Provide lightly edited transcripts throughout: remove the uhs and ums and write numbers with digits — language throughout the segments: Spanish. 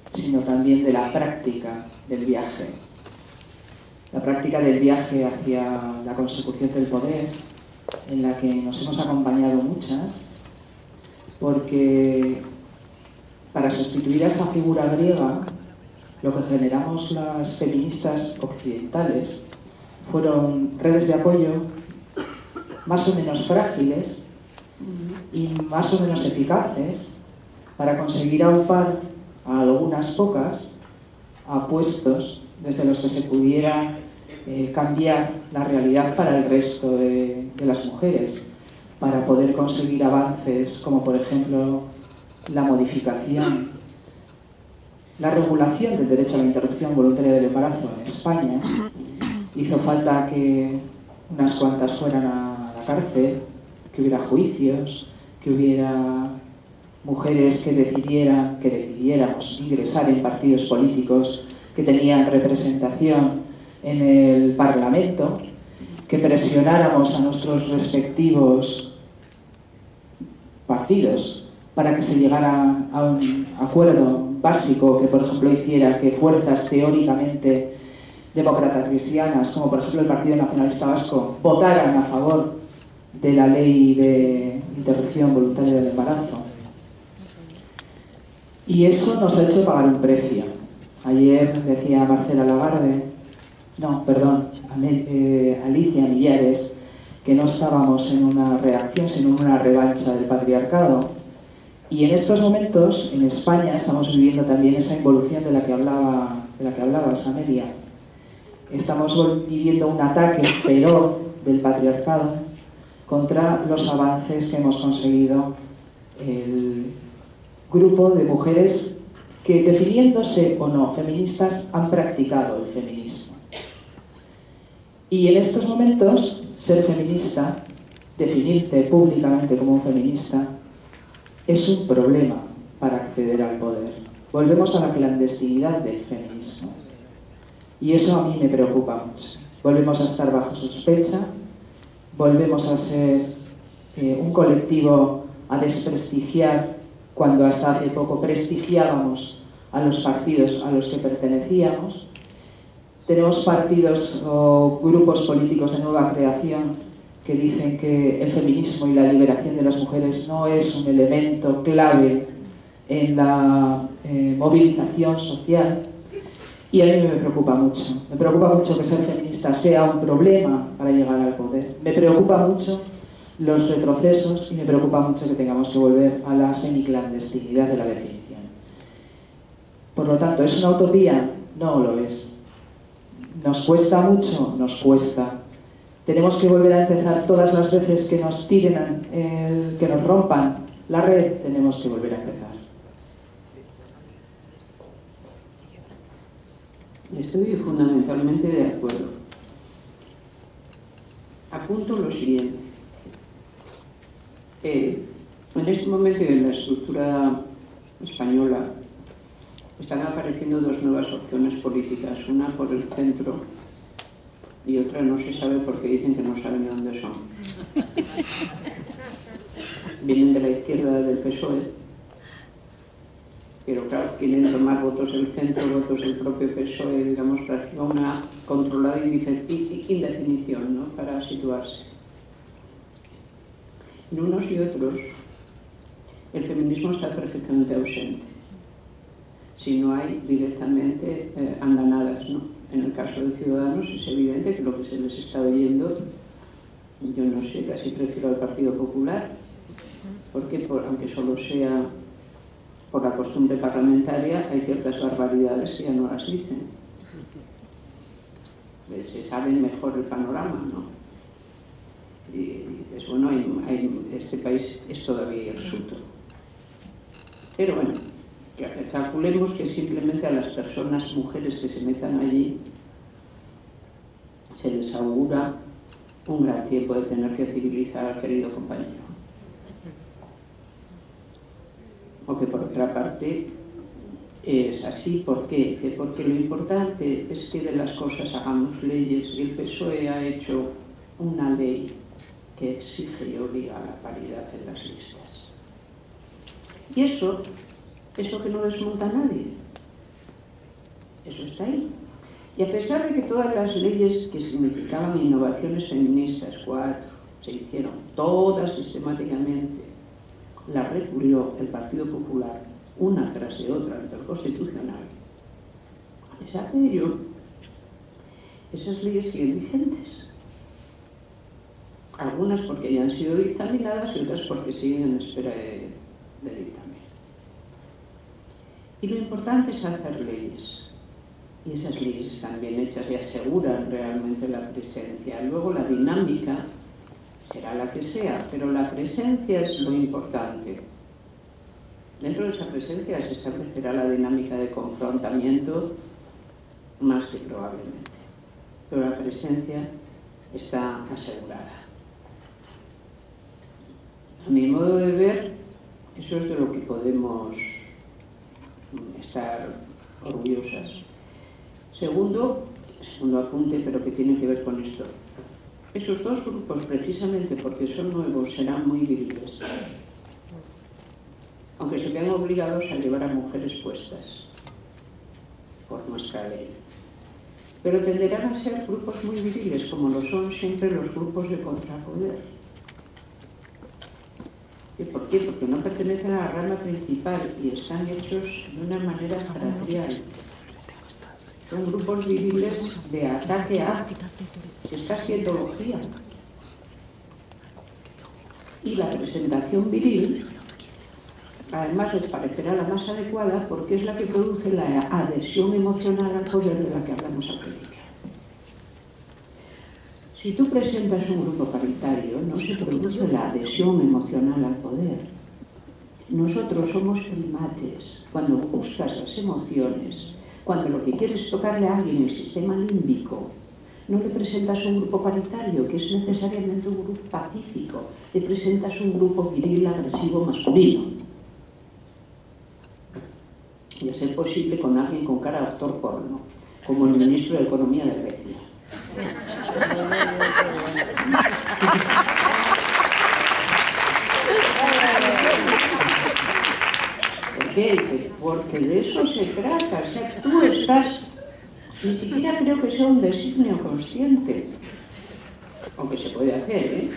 sino también de la práctica del viaje. La práctica del viaje hacia la consecución del poder, en la que nos hemos acompañado muchas, porque para sustituir a esa figura griega, lo que generamos las feministas occidentales fueron redes de apoyo más o menos frágiles y más o menos eficaces para conseguir aupar a algunas pocas a puestos desde los que se pudiera cambiar la realidad para el resto de las mujeres, para poder conseguir avances como por ejemplo la modificación, la regulación del derecho a la interrupción voluntaria del embarazo en España. Hizo falta que unas cuantas fueran a la cárcel, que hubiera juicios, que hubiera mujeres que decidiéramos ingresar en partidos políticos que tenían representación en el Parlamento, que presionáramos a nuestros respectivos partidos para que se llegara a un acuerdo básico que, por ejemplo, hiciera que fuerzas teóricamente demócratas cristianas, como por ejemplo el Partido Nacionalista Vasco, votaran a favor de la ley de interrupción voluntaria del embarazo. Y eso nos ha hecho pagar un precio. Ayer decía Marcela Lagarde, Alicia Millares, que no estábamos en una reacción, sino en una revancha del patriarcado. Y en estos momentos, en España, estamos viviendo también esa involución de la que hablaba Samelia. Estamos viviendo un ataque feroz del patriarcado contra los avances que hemos conseguido el grupo de mujeres que, definiéndose o no feministas, han practicado el feminismo. Y en estos momentos, ser feminista, definirte públicamente como un feminista, es un problema para acceder al poder. Volvemos a la clandestinidad del feminismo. Y eso a mí me preocupa mucho. Volvemos a estar bajo sospecha, volvemos a ser un colectivo a desprestigiar cuando hasta hace poco prestigiábamos a los partidos a los que pertenecíamos. Tenemos partidos o grupos políticos de nueva creación que dicen que el feminismo y la liberación de las mujeres no es un elemento clave en la movilización social. Y a mí me preocupa mucho. Me preocupa mucho que ser feminista sea un problema para llegar al poder. Me preocupa mucho los retrocesos y me preocupa mucho que tengamos que volver a la semiclandestinidad de la definición. Por lo tanto, ¿es una utopía? No lo es. ¿Nos cuesta mucho? Nos cuesta. Tenemos que volver a empezar todas las veces que nos tiren, que nos rompan la red, tenemos que volver a empezar. Estoy fundamentalmente de acuerdo. Apunto lo siguiente. En este momento y en la estructura española están apareciendo dos nuevas opciones políticas, una por el centro y otra no se sabe porque dicen que no saben de dónde son. Vienen de la izquierda del PSOE, pero claro, quieren tomar votos del centro, votos del propio PSOE, digamos, practica una controlada indefinición, ¿no?, para situarse. En unos y otros, el feminismo está perfectamente ausente. Si no hay directamente andanadas, ¿no? En el caso de Ciudadanos es evidente que lo que se les está oyendo, yo no sé, casi prefiero al Partido Popular, porque aunque solo sea por la costumbre parlamentaria, hay ciertas barbaridades que ya no las dicen. Se sabe mejor el panorama, ¿no? Y dices, bueno, este país es todavía hirsuto. Pero bueno, calculemos que simplemente a las personas, mujeres que se metan allí, se les augura un gran tiempo de tener que civilizar al querido compañero. O que por otra parte es así. ¿Por qué? Dice, porque lo importante es que de las cosas hagamos leyes, y el PSOE ha hecho una ley que exige y obliga a la paridad en las listas. Y eso es lo que no desmonta a nadie. Eso está ahí. Y a pesar de que todas las leyes que significaban innovaciones feministas, 4, se hicieron todas sistemáticamente, las recurrió el Partido Popular una tras de otra ante el Constitucional. A pesar de ello, esas leyes siguen vigentes. Algunas porque ya han sido dictaminadas y otras porque siguen en espera de dictamen. Y lo importante es hacer leyes. Y esas leyes están bien hechas y aseguran realmente la presencia. Luego la dinámica será la que sea, pero la presencia es lo importante. Dentro de esa presencia se establecerá la dinámica de confrontamiento más que probablemente. Pero la presencia está asegurada. A mi modo de ver, eso es de lo que podemos estar orgullosas. Segundo apunte, pero que tiene que ver con esto. Esos dos grupos, precisamente porque son nuevos, serán muy viriles, aunque se vean obligados a llevar a mujeres puestas por nuestra ley. Pero tenderán a ser grupos muy viriles, como lo son siempre los grupos de contrapoder. ¿Y por qué? Porque no pertenecen a la rama principal y están hechos de una manera fratrial. Son grupos viriles de ataque a, si es casi etología. Y la presentación viril, además, les parecerá la más adecuada porque es la que produce la adhesión emocional al poder de la que hablamos al principio. Si tú presentas un grupo paritario, no se produce la adhesión emocional al poder. Nosotros somos primates. Cuando buscas las emociones, cuando lo que quieres es tocarle a alguien el sistema límbico, no le presentas un grupo paritario, que es necesariamente un grupo pacífico, le presentas un grupo viril, agresivo, masculino. Y a ser posible con alguien con cara de actor porno, como el ministro de Economía de Grecia. ¿Por qué? Porque de eso se trata. O sea, tú estás, ni siquiera creo que sea un designio consciente, aunque se puede hacer,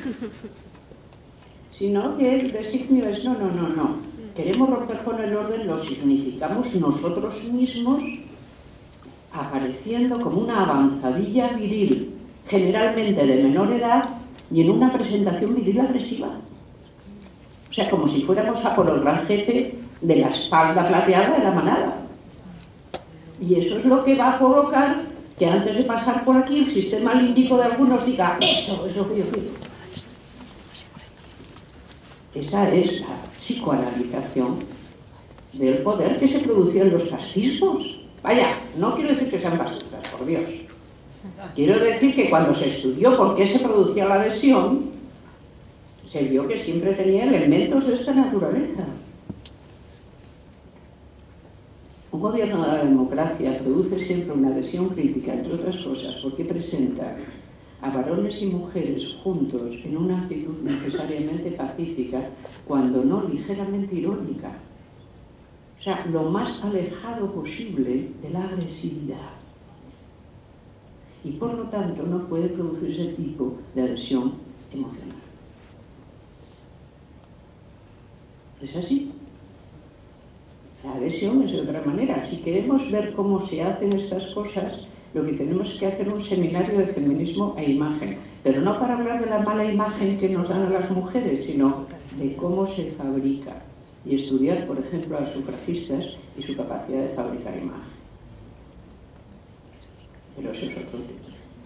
sino que el designio es no. Queremos romper con el orden, lo significamos nosotros mismos, apareciendo como una avanzadilla viril, generalmente de menor edad, y en una presentación viril agresiva. O sea, como si fuéramos a por el gran jefe de la espalda plateada de la manada. Y eso es lo que va a provocar que antes de pasar por aquí el sistema límbico de algunos diga eso es lo que yo quiero. Esa es la psicoanalización del poder que se producía en los fascismos. Vaya, no quiero decir que sean fascistas, por Dios. Quiero decir que cuando se estudió por qué se producía la adhesión, se vio que siempre tenía elementos de esta naturaleza. Un gobierno de la democracia produce siempre una adhesión crítica, entre otras cosas, porque presenta a varones y mujeres juntos en una actitud necesariamente pacífica, cuando no ligeramente irónica. O sea, lo más alejado posible de la agresividad. Y por lo tanto no puede producir ese tipo de adhesión emocional. ¿Es así? La adhesión es de otra manera. Si queremos ver cómo se hacen estas cosas, lo que tenemos es que hacer un seminario de feminismo e imagen. Pero no para hablar de la mala imagen que nos dan a las mujeres, sino de cómo se fabrica. Y estudiar, por ejemplo, a las sufragistas y su capacidad de fabricar imagen. Pero eso es otro tema.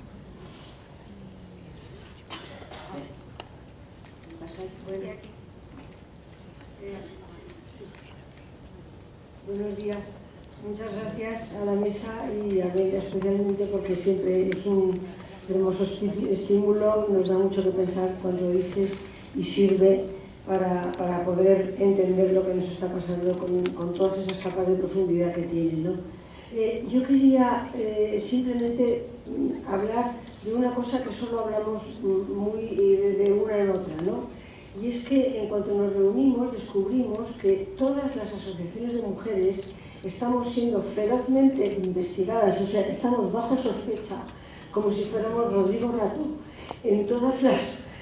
Buenos días. Muchas gracias a la mesa y a Bella especialmente porque siempre es un hermoso estímulo, nos da mucho que pensar cuando dices y sirve para poder entender lo que nos está pasando con todas esas capas de profundidad que tiene, ¿no? Yo quería simplemente hablar de una cosa que solo hablamos muy de una en otra, ¿no? Y es que en cuanto nos reunimos descubrimos que todas las asociaciones de mujeres estamos siendo ferozmente investigadas, o sea, estamos bajo sospecha, como si fuéramos Rodrigo Rato, en todas las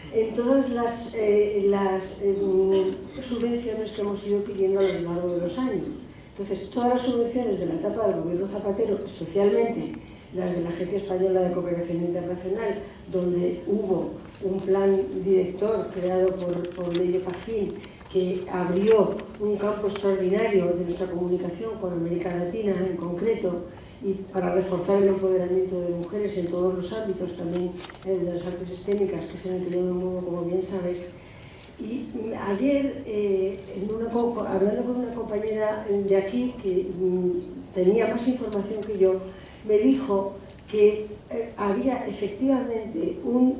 subvenciones que hemos ido pidiendo a lo largo de los años. Entonces, todas las subvenciones de la etapa del gobierno Zapatero, especialmente las de la Agencia Española de Cooperación Internacional, donde hubo un plan director creado por Leire Pagín, que abrió un campo extraordinario de nuestra comunicación con América Latina en concreto, y para reforzar el empoderamiento de mujeres en todos los ámbitos, también de las artes escénicas, que es en el que yo me muevo, como bien sabes. Y ayer, hablando con una compañera de aquí, que tenía más información que yo, me dijo que había efectivamente un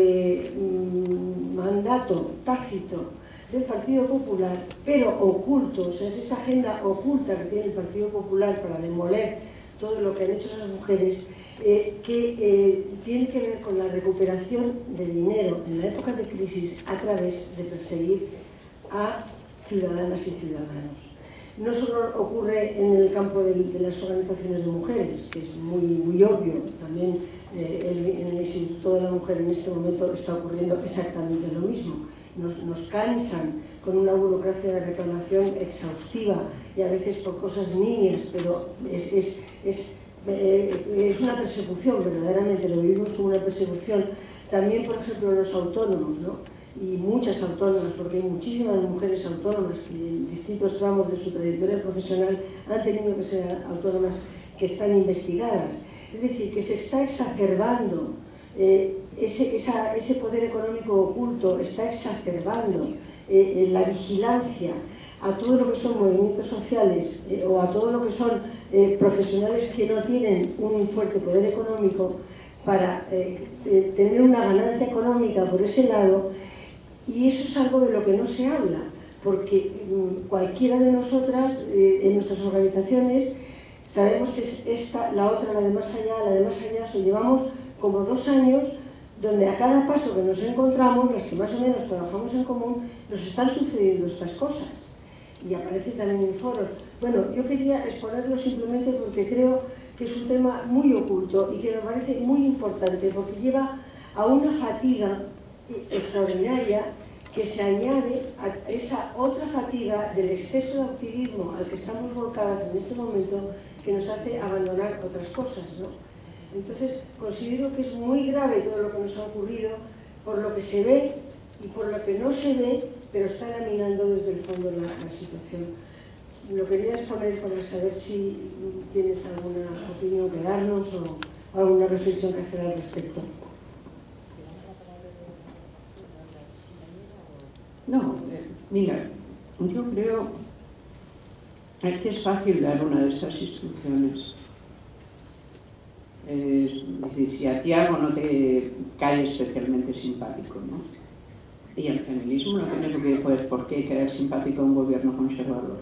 mandato tácito del Partido Popular, pero oculto, o sea, es esa agenda oculta que tiene el Partido Popular para demoler todo lo que han hecho las mujeres, que tiene que ver con la recuperación de dinero en la época de crisis a través de perseguir a ciudadanas y ciudadanos. No solo ocurre en el campo de las organizaciones de mujeres, que es muy obvio, también en el Instituto de la Mujer en este momento está ocurriendo exactamente lo mismo. Nos cansan con una burocracia de reclamación exhaustiva y a veces por cosas niñas, pero es una persecución, verdaderamente, lo vivimos como una persecución. También, por ejemplo, los autónomos, ¿no? Y muchas autónomas, porque hay muchísimas mujeres autónomas que en distintos tramos de su trayectoria profesional han tenido que ser autónomas, que están investigadas. Es decir, que se está exacerbando ese poder económico oculto, está exacerbando la vigilancia a todo lo que son movimientos sociales o a todo lo que son profesionales que no tienen un fuerte poder económico para tener una ganancia económica por ese lado. Y eso es algo de lo que no se habla, porque cualquiera de nosotras, en nuestras organizaciones, sabemos que es esta, la otra, la de más allá, llevamos como 2 años donde a cada paso que nos encontramos, las que más o menos trabajamos en común, nos están sucediendo estas cosas. Y aparece también en foros. Bueno, yo quería exponerlo simplemente porque creo que es un tema muy oculto y que me parece muy importante, porque lleva a una fatiga extraordinaria que se añade a esa otra fatiga del exceso de activismo al que estamos volcadas en este momento, que nos hace abandonar otras cosas, ¿no? Entonces, considero que es muy grave todo lo que nos ha ocurrido por lo que se ve y por lo que no se ve, pero está laminando desde el fondo la situación. Lo quería exponer para saber si tienes alguna opinión que darnos o alguna reflexión que hacer al respecto. No, mira, yo creo que es fácil dar una de estas instrucciones. Es decir, si a ti algo no te cae especialmente simpático, ¿no? Y el feminismo no tiene por qué caer simpático a un gobierno conservador.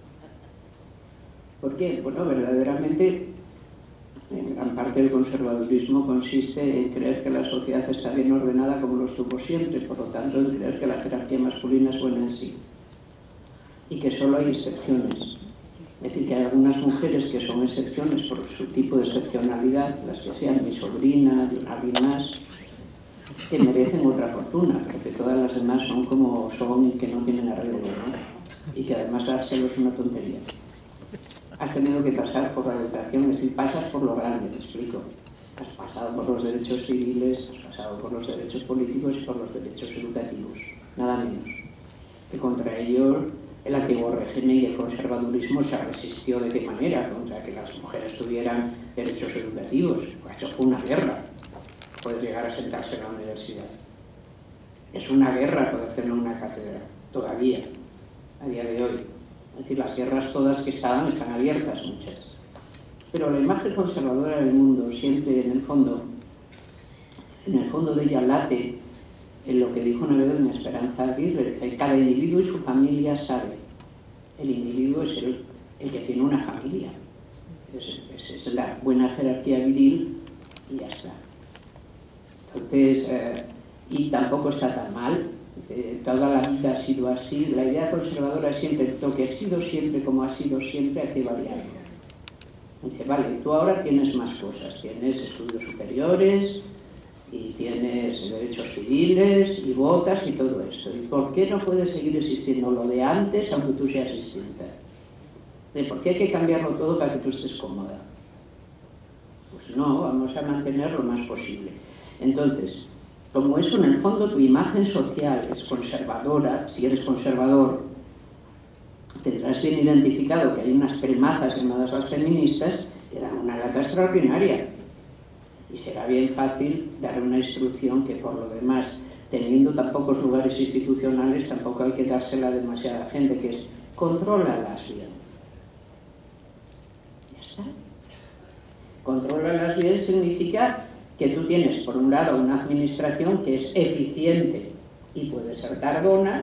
¿Por qué? Bueno, verdaderamente, en gran parte del conservadurismo consiste en creer que la sociedad está bien ordenada como lo estuvo siempre, por lo tanto, en creer que la jerarquía masculina es buena en sí y que solo hay excepciones. Es decir, que hay algunas mujeres que son excepciones por su tipo de excepcionalidad, las que sean mi sobrina, de alguien más, que merecen otra fortuna, pero que todas las demás son como son y que no tienen arreglo, ¿no? Y que además dárselo es una tontería. Has tenido que pasar por la educación, es decir, pasas por lo grande, te explico. Has pasado por los derechos civiles, has pasado por los derechos políticos y por los derechos educativos, nada menos. Que contra ello el antiguo régimen y el conservadurismo se resistió de qué manera contra que las mujeres tuvieran derechos educativos. Pues eso fue una guerra, poder llegar a sentarse en la universidad. Es una guerra poder tener una cátedra, todavía, a día de hoy. Es decir, las guerras todas que están abiertas, muchas. Pero la imagen conservadora del mundo siempre, en el fondo de ella late en lo que dijo una vez doña Esperanza Aguirre, que cada individuo y su familia sabe. El individuo es el que tiene una familia. Es la buena jerarquía viril y ya está. Entonces, y tampoco está tan mal Toda la vida ha sido así. La idea conservadora es siempre lo que ha sido siempre, como ha sido siempre, hay que variarlo. Dice, vale, tú ahora tienes más cosas, tienes estudios superiores y tienes derechos civiles y votas y todo esto. ¿Y por qué no puede seguir existiendo lo de antes aunque tú seas distinta? ¿Por qué hay que cambiarlo todo para que tú estés cómoda? Pues no, vamos a mantener lo más posible. Entonces, como eso en el fondo tu imagen social es conservadora, si eres conservador tendrás bien identificado que hay unas pelmazas llamadas las feministas que dan una lata extraordinaria y será bien fácil dar una instrucción que por lo demás, teniendo tan pocos lugares institucionales, tampoco hay que dársela a demasiada gente, que es controlalas bien. Ya está. Controlalas bien significa que tú tienes por un lado una administración que es eficiente y puede ser tardona,